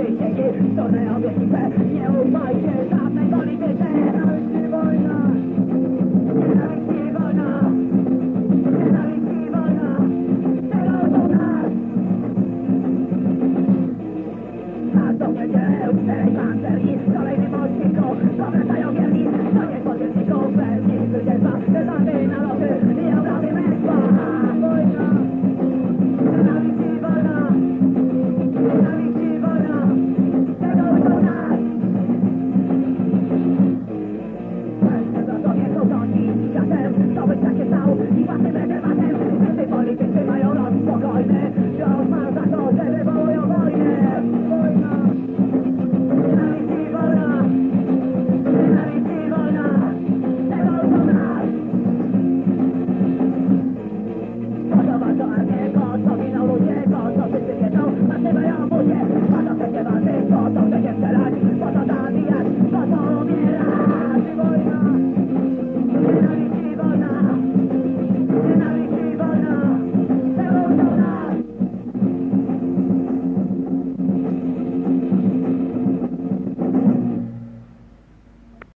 przysięgi, wtórne obietnice. Nie ufajcie żadnej polityce. Nienawiść i wojna. Nienawiść i wojna. Nienawiść i wojna. Terror do nas. Tak to będzie, czterej pancer i kolejny mościku.